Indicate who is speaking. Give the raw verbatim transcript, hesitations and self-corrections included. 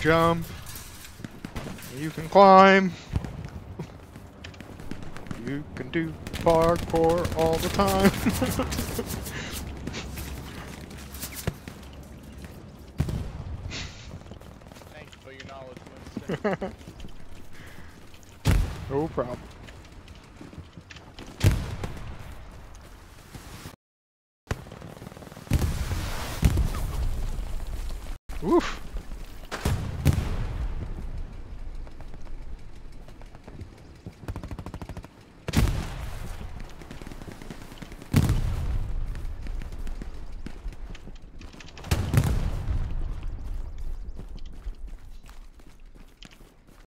Speaker 1: jump. You can climb. You can do parkour all the time.
Speaker 2: Thanks for your knowledge, Winston.
Speaker 1: No problem. Oof.